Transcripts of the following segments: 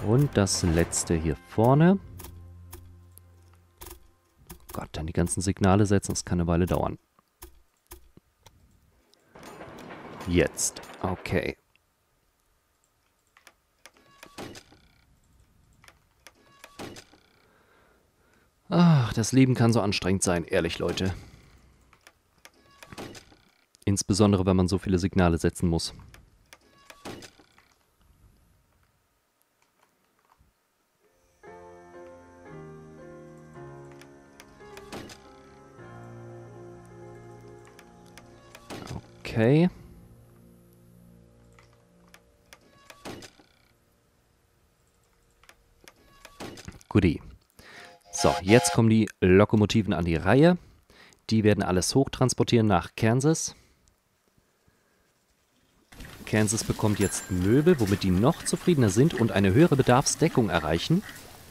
Und das letzte hier vorne. Gott, dann die ganzen Signale setzen, das kann eine Weile dauern. Jetzt. Okay. Ach, das Leben kann so anstrengend sein, ehrlich, Leute. Insbesondere, wenn man so viele Signale setzen muss. Okay. Guti. So, jetzt kommen die Lokomotiven an die Reihe. Die werden alles hochtransportieren nach Kansas. Kansas bekommt jetzt Möbel, womit die noch zufriedener sind und eine höhere Bedarfsdeckung erreichen.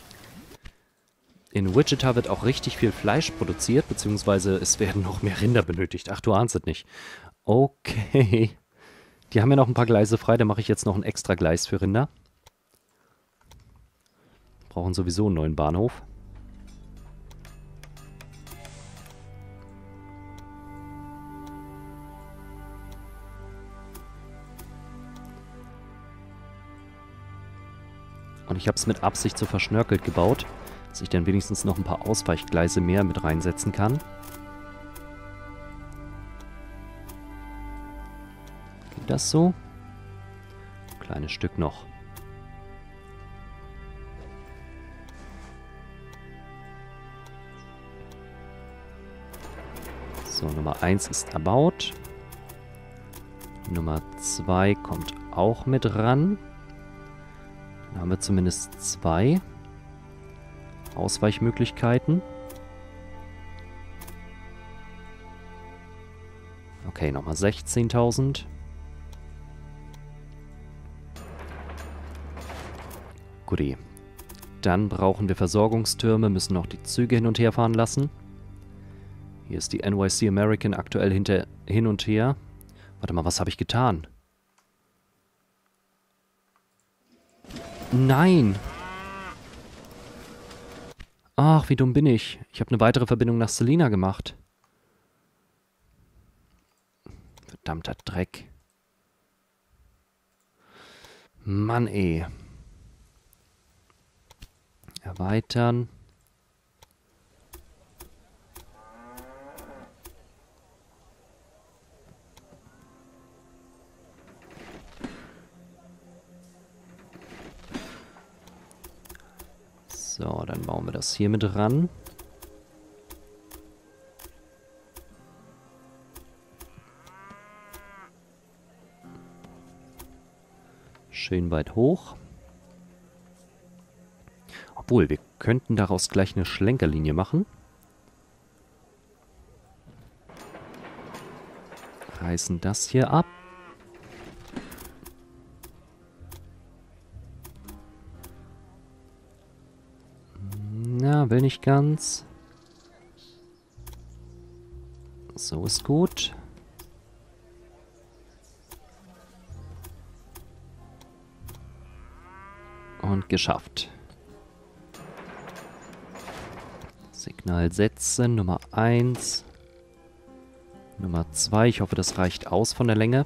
In Wichita wird auch richtig viel Fleisch produziert, beziehungsweise es werden noch mehr Rinder benötigt. Ach, du ahnst es nicht. Okay. Die haben ja noch ein paar Gleise frei, da mache ich jetzt noch ein extra Gleis für Rinder. Brauchen sowieso einen neuen Bahnhof. Und ich habe es mit Absicht so verschnörkelt gebaut, dass ich dann wenigstens noch ein paar Ausweichgleise mehr mit reinsetzen kann. Geht das so? Kleines Stück noch. So, Nummer 1 ist erbaut. Nummer 2 kommt auch mit ran. Dann haben wir zumindest 2 Ausweichmöglichkeiten. Okay, nochmal 16.000. Guti. Dann brauchen wir Versorgungstürme, müssen noch die Züge hin und her fahren lassen. Hier ist die NYC American aktuell hin und her. Warte mal, was habe ich getan? Nein! Ach, wie dumm bin ich. Ich habe eine weitere Verbindung nach Salina gemacht. Verdammter Dreck. Mann, ey. Erweitern. So, dann bauen wir das hier mit ran. Schön weit hoch. Obwohl, wir könnten daraus gleich eine Schlenkerlinie machen. Reißen das hier ab. Na, will nicht ganz. So ist gut. Und geschafft. Signal setzen, Nummer 1. Nummer 2, ich hoffe, das reicht aus von der Länge.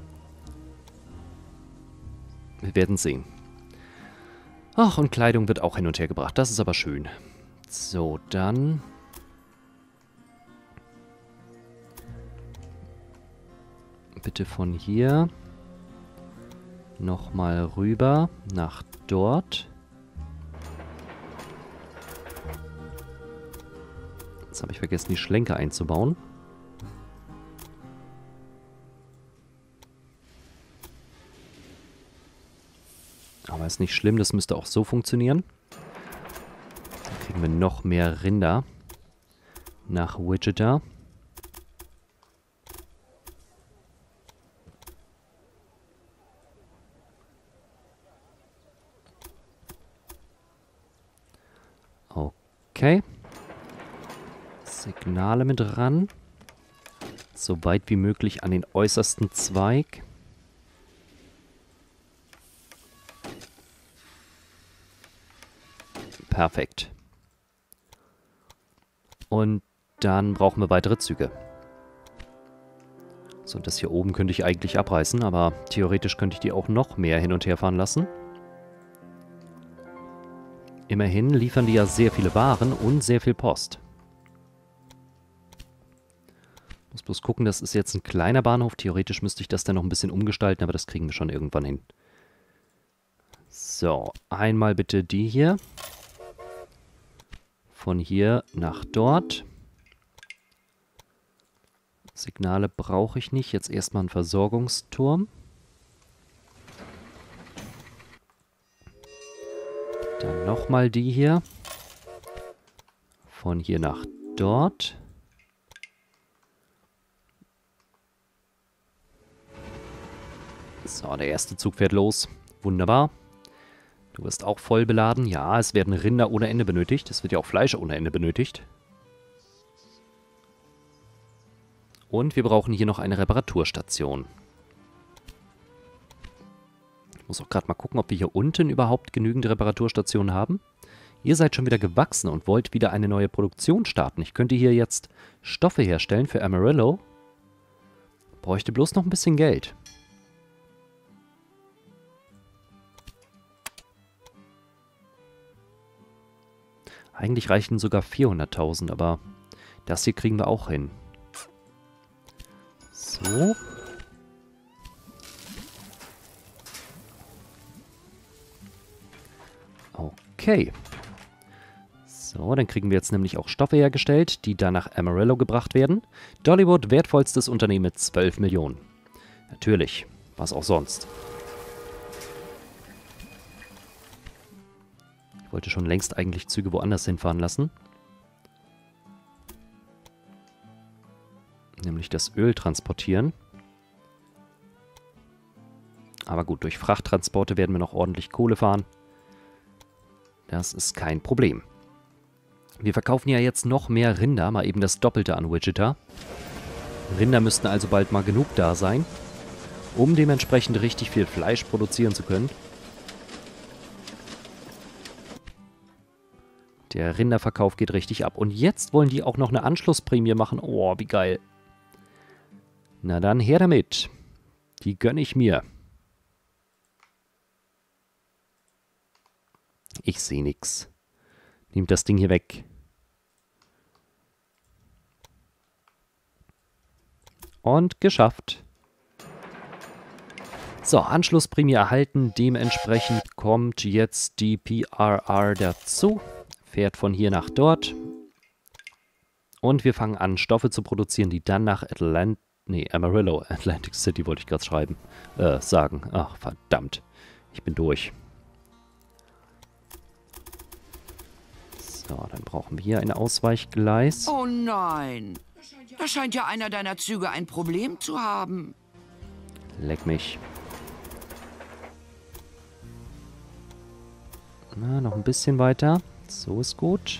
Wir werden sehen. Ach, und Kleidung wird auch hin und her gebracht, das ist aber schön. So, dann... Bitte von hier nochmal rüber nach dort. Jetzt habe ich vergessen, die Schlenker einzubauen. Aber ist nicht schlimm, das müsste auch so funktionieren. Dann kriegen wir noch mehr Rinder nach Wichita. Okay. Signale mit ran. So weit wie möglich an den äußersten Zweig. Perfekt. Und dann brauchen wir weitere Züge. So, das hier oben könnte ich eigentlich abreißen, aber theoretisch könnte ich die auch noch mehr hin und her fahren lassen. Immerhin liefern die ja sehr viele Waren und sehr viel Post. Muss bloß gucken, das ist jetzt ein kleiner Bahnhof. Theoretisch müsste ich das dann noch ein bisschen umgestalten, aber das kriegen wir schon irgendwann hin. So, einmal bitte die hier. Von hier nach dort. Signale brauche ich nicht. Jetzt erstmal einen Versorgungsturm. Dann nochmal die hier. Von hier nach dort. So, der erste Zug fährt los. Wunderbar. Du wirst auch voll beladen. Ja, es werden Rinder ohne Ende benötigt. Es wird ja auch Fleisch ohne Ende benötigt. Und wir brauchen hier noch eine Reparaturstation. Ich muss auch gerade mal gucken, ob wir hier unten überhaupt genügend Reparaturstationen haben. Ihr seid schon wieder gewachsen und wollt wieder eine neue Produktion starten. Ich könnte hier jetzt Stoffe herstellen für Amarillo. Bräuchte bloß noch ein bisschen Geld. Eigentlich reichen sogar 400.000, aber das hier kriegen wir auch hin. So. Okay. So, dann kriegen wir jetzt nämlich auch Stoffe hergestellt, die dann nach Amarillo gebracht werden. Dollywood, wertvollstes Unternehmen mit 12 Millionen. Natürlich. Was auch sonst. Ich wollte schon längst eigentlich Züge woanders hinfahren lassen. Nämlich das Öl transportieren. Aber gut, durch Frachttransporte werden wir noch ordentlich Kohle fahren. Das ist kein Problem. Wir verkaufen ja jetzt noch mehr Rinder, mal eben das Doppelte an Wichita. Rinder müssten also bald mal genug da sein, um dementsprechend richtig viel Fleisch produzieren zu können. Der Rinderverkauf geht richtig ab. Und jetzt wollen die auch noch eine Anschlussprämie machen. Oh, wie geil. Na dann, her damit. Die gönne ich mir. Ich sehe nix. Nehmt das Ding hier weg. Und geschafft. So, Anschlussprämie erhalten. Dementsprechend kommt jetzt die PRR dazu. Fährt von hier nach dort. Und wir fangen an, Stoffe zu produzieren, die dann nach Amarillo. Atlantic City wollte ich gerade schreiben. Sagen. Ach, verdammt. Ich bin durch. So, dann brauchen wir hier ein Ausweichgleis. Oh nein. Da scheint ja einer deiner Züge ein Problem zu haben. Leck mich. Na, noch ein bisschen weiter. So ist gut.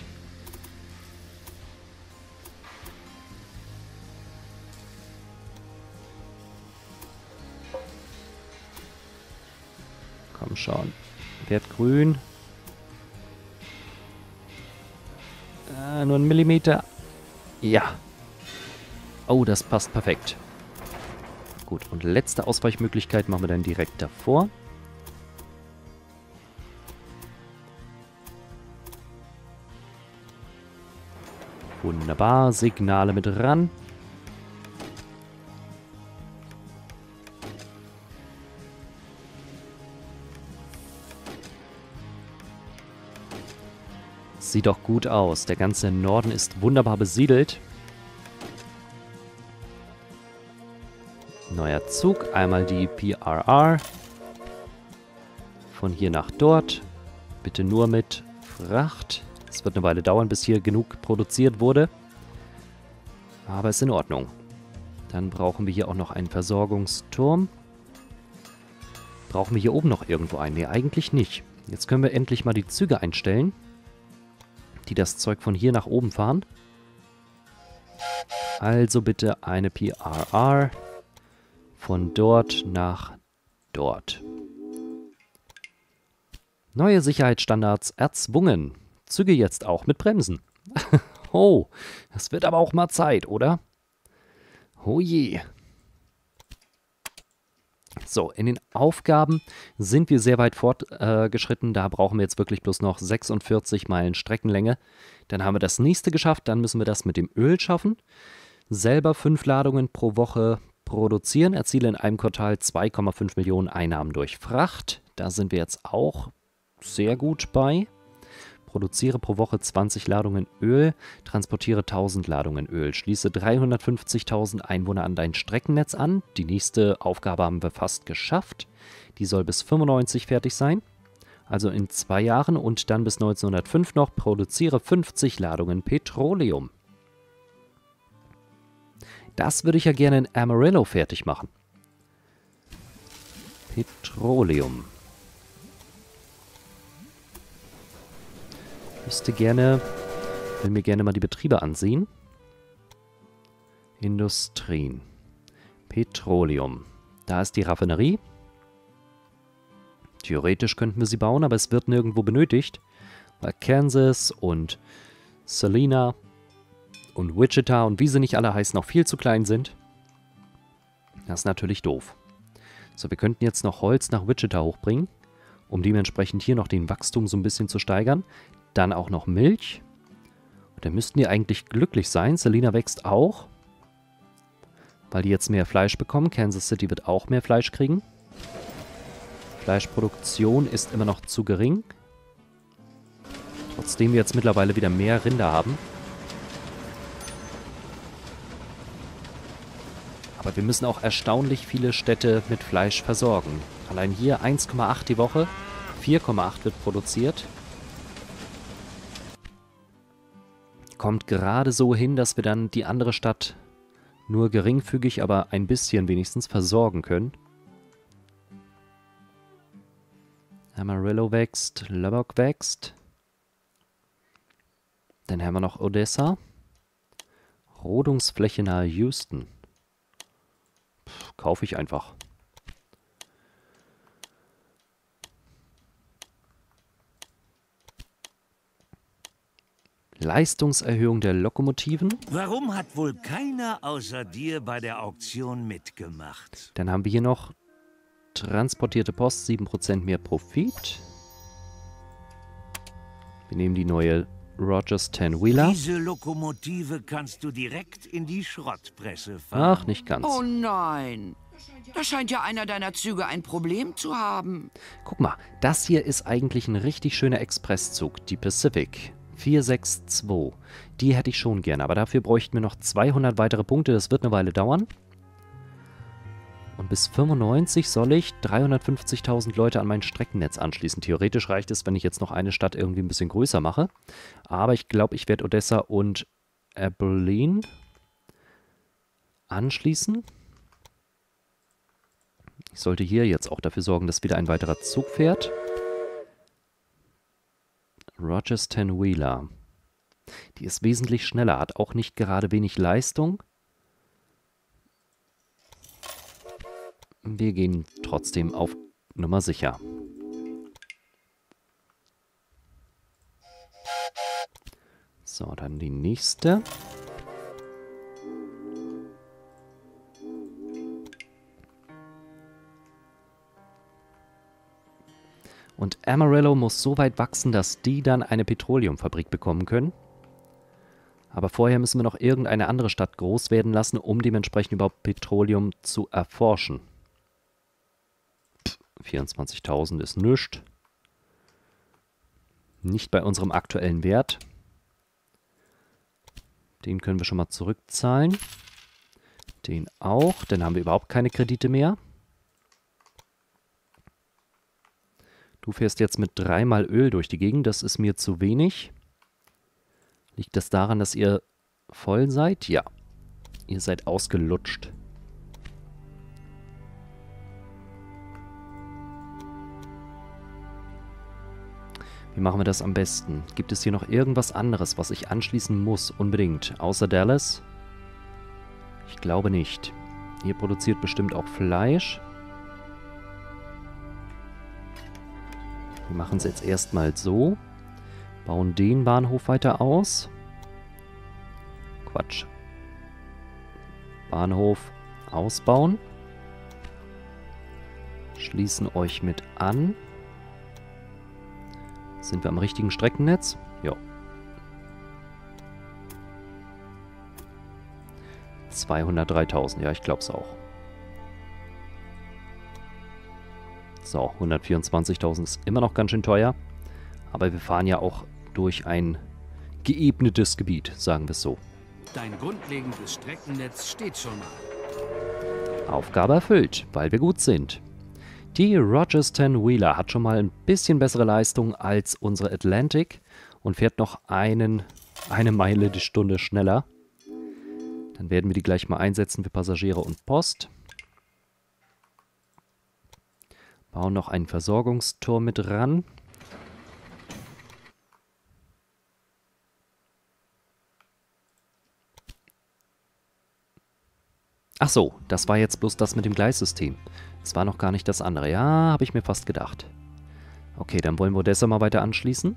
Komm schon. Wird grün. Nur ein Millimeter. Ja. Oh, das passt perfekt. Gut, und letzte Ausweichmöglichkeit machen wir dann direkt davor. Wunderbar, Signale mit ran. Sieht doch gut aus. Der ganze Norden ist wunderbar besiedelt. Neuer Zug. Einmal die PRR. Von hier nach dort. Bitte nur mit Fracht. Es wird eine Weile dauern, bis hier genug produziert wurde. Aber ist in Ordnung. Dann brauchen wir hier auch noch einen Versorgungsturm. Brauchen wir hier oben noch irgendwo einen? Nee, eigentlich nicht. Jetzt können wir endlich mal die Züge einstellen, die das Zeug von hier nach oben fahren. Also bitte eine PRR von dort nach dort. Neue Sicherheitsstandards erzwungen. Züge jetzt auch mit Bremsen. Oh, das wird aber auch mal Zeit, oder? Oh je. So, in den Aufgaben sind wir sehr weit fortgeschritten. Da brauchen wir jetzt wirklich bloß noch 46 Meilen Streckenlänge. Dann haben wir das nächste geschafft. Dann müssen wir das mit dem Öl schaffen. Selber 5 Ladungen pro Woche produzieren. Erziele in einem Quartal 2,5 Millionen Einnahmen durch Fracht. Da sind wir jetzt auch sehr gut bei. Produziere pro Woche 20 Ladungen Öl, transportiere 1000 Ladungen Öl, schließe 350.000 Einwohner an dein Streckennetz an. Die nächste Aufgabe haben wir fast geschafft. Die soll bis 95 fertig sein, also in 2 Jahren, und dann bis 1905 noch. Produziere 50 Ladungen Petroleum. Das würde ich ja gerne in Amarillo fertig machen. Petroleum. Will mir gerne mal die Betriebe ansehen. Industrien. Petroleum. Da ist die Raffinerie. Theoretisch könnten wir sie bauen, aber es wird nirgendwo benötigt, weil Kansas und Salina und Wichita und wie sie nicht alle heißen, noch viel zu klein sind. Das ist natürlich doof. So, wir könnten jetzt noch Holz nach Wichita hochbringen, um dementsprechend hier noch den Wachstum so ein bisschen zu steigern. Dann auch noch Milch. Und dann müssten die eigentlich glücklich sein. Salina wächst auch, weil die jetzt mehr Fleisch bekommen. Kansas City wird auch mehr Fleisch kriegen. Fleischproduktion ist immer noch zu gering. Trotzdem wir jetzt mittlerweile wieder mehr Rinder haben. Aber wir müssen auch erstaunlich viele Städte mit Fleisch versorgen. Allein hier 1,8 die Woche. 4,8 wird produziert. Kommt gerade so hin, dass wir dann die andere Stadt nur geringfügig, aber ein bisschen wenigstens versorgen können. Amarillo wächst, Lubbock wächst. Dann haben wir noch Odessa. Rodungsfläche nahe Houston. Kaufe ich einfach. Leistungserhöhung der Lokomotiven. Warum hat wohl keiner außer dir bei der Auktion mitgemacht? Dann haben wir hier noch transportierte Post, 7% mehr Profit. Wir nehmen die neue Rogers 10-Wheeler. Diese Lokomotive kannst du direkt in die Schrottpresse fahren. Ach, nicht ganz. Oh nein. Da scheint ja einer deiner Züge ein Problem zu haben. Guck mal, das hier ist eigentlich ein richtig schöner Expresszug, die Pacific 462. Die hätte ich schon gerne, aber dafür bräuchten wir noch 200 weitere Punkte. Das wird eine Weile dauern. Und bis 95 soll ich 350.000 Leute an mein Streckennetz anschließen. Theoretisch reicht es, wenn ich jetzt noch eine Stadt irgendwie ein bisschen größer mache. Aber ich glaube, ich werde Odessa und Abilene anschließen. Ich sollte hier jetzt auch dafür sorgen, dass wieder ein weiterer Zug fährt. Rogers 10-Wheeler. Die ist wesentlich schneller, hat auch nicht gerade wenig Leistung. Wir gehen trotzdem auf Nummer sicher. So, dann die nächste. Und Amarillo muss so weit wachsen, dass die dann eine Petroleumfabrik bekommen können. Aber vorher müssen wir noch irgendeine andere Stadt groß werden lassen, um dementsprechend überhaupt Petroleum zu erforschen. 24.000 ist nichts. Nicht bei unserem aktuellen Wert. Den können wir schon mal zurückzahlen. Den auch. Dann haben wir überhaupt keine Kredite mehr. Du fährst jetzt mit 3-mal Öl durch die Gegend. Das ist mir zu wenig. Liegt das daran, dass ihr voll seid? Ja. Ihr seid ausgelutscht. Wie machen wir das am besten? Gibt es hier noch irgendwas anderes, was ich anschließen muss? Unbedingt. Außer Dallas? Ich glaube nicht. Ihr produziert bestimmt auch Fleisch. Wir machen es jetzt erstmal so. Bauen den Bahnhof weiter aus. Quatsch. Bahnhof ausbauen. Schließen euch mit an. Sind wir am richtigen Streckennetz? Ja. 203.000, ja, ich glaube es auch. So, 124.000 ist immer noch ganz schön teuer. Aber wir fahren ja auch durch ein geebnetes Gebiet, sagen wir es so. Dein grundlegendes Streckennetz steht schon mal. Aufgabe erfüllt, weil wir gut sind. Die Rogers-10 Wheeler hat schon mal ein bisschen bessere Leistung als unsere Atlantic und fährt noch eine Meile die Stunde schneller. Dann werden wir die gleich mal einsetzen für Passagiere und Post. Bauen noch einen Versorgungsturm mit ran. Ach so, das war jetzt bloß das mit dem Gleissystem. Das war noch gar nicht das andere. Ja, habe ich mir fast gedacht. Okay, dann wollen wir Odessa mal weiter anschließen.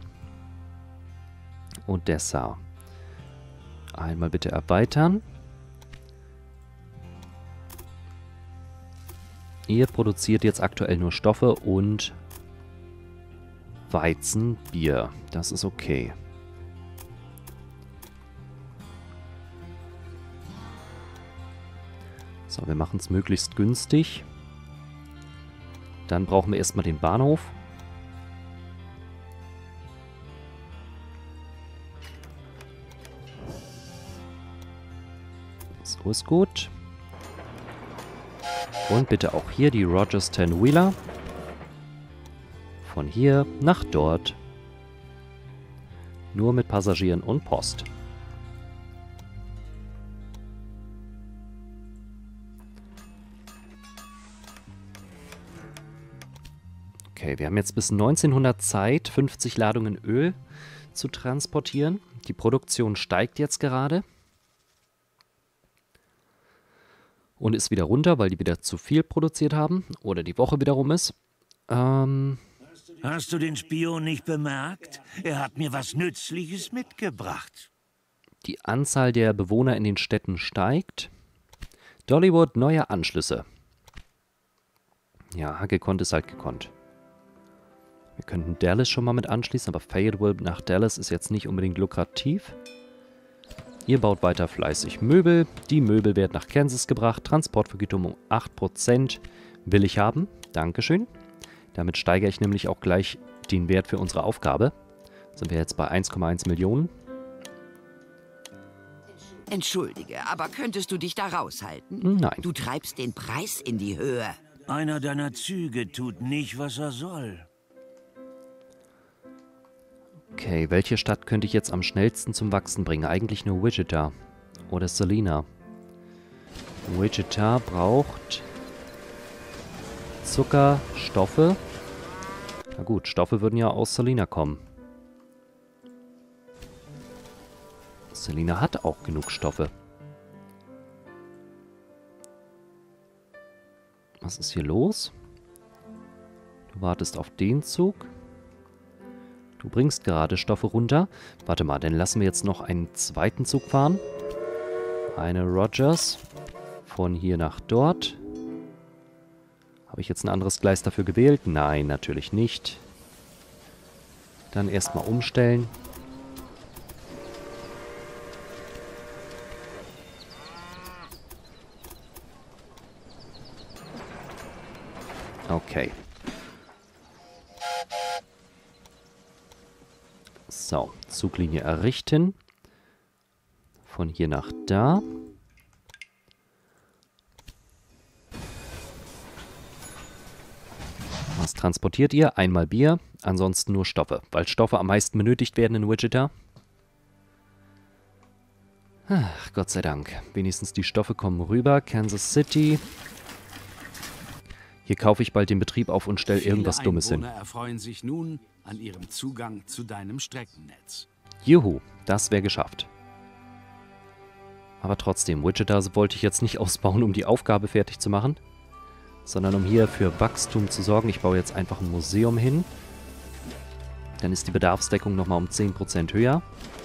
Odessa. Einmal bitte erweitern. Ihr produziert jetzt aktuell nur Stoffe und Weizen, Bier. Das ist okay. So, wir machen es möglichst günstig. Dann brauchen wir erstmal den Bahnhof. So ist gut. Und bitte auch hier die Rogers-10 Wheeler. Von hier nach dort. Nur mit Passagieren und Post. Okay, wir haben jetzt bis 1900 Zeit, 50 Ladungen Öl zu transportieren. Die Produktion steigt jetzt gerade. Und ist wieder runter, weil die wieder zu viel produziert haben. Oder die Woche wieder rum ist. Hast du den Spion nicht bemerkt? Er hat mir was Nützliches mitgebracht. Die Anzahl der Bewohner in den Städten steigt. Dollywood, neue Anschlüsse. Ja, gekonnt ist halt gekonnt. Wir könnten Dallas schon mal mit anschließen, aber Fayetteville nach Dallas ist jetzt nicht unbedingt lukrativ. Ihr baut weiter fleißig Möbel. Die Möbel werden nach Kansas gebracht. Transportvergütung um 8% will ich haben. Dankeschön. Damit steigere ich nämlich auch gleich den Wert für unsere Aufgabe. Sind wir jetzt bei 1,1 Millionen. Entschuldige, aber könntest du dich da raushalten? Nein. Du treibst den Preis in die Höhe. Einer deiner Züge tut nicht, was er soll. Okay, welche Stadt könnte ich jetzt am schnellsten zum Wachsen bringen? Eigentlich nur Wichita oder Salina. Wichita braucht Zucker, Stoffe. Na gut, Stoffe würden ja aus Salina kommen. Salina hat auch genug Stoffe. Was ist hier los? Du wartest auf den Zug. Du bringst gerade Stoffe runter. Warte mal, dann lassen wir jetzt noch einen zweiten Zug fahren. Eine Rogers. Von hier nach dort. Habe ich jetzt ein anderes Gleis dafür gewählt? Nein, natürlich nicht. Dann erstmal umstellen. Okay. So, Zuglinie errichten. Von hier nach da. Was transportiert ihr? Einmal Bier, ansonsten nur Stoffe, weil Stoffe am meisten benötigt werden in Wichita. Ach, Gott sei Dank. Wenigstens die Stoffe kommen rüber. Kansas City. Hier kaufe ich bald den Betrieb auf und stelle irgendwas Dummes hin. Viele Einwohner erfreuen sich nun an ihrem Zugang zu deinem Streckennetz. Juhu, das wäre geschafft. Aber trotzdem, Wichita wollte ich jetzt nicht ausbauen, um die Aufgabe fertig zu machen, sondern um hier für Wachstum zu sorgen. Ich baue jetzt einfach ein Museum hin. Dann ist die Bedarfsdeckung nochmal um 10% höher.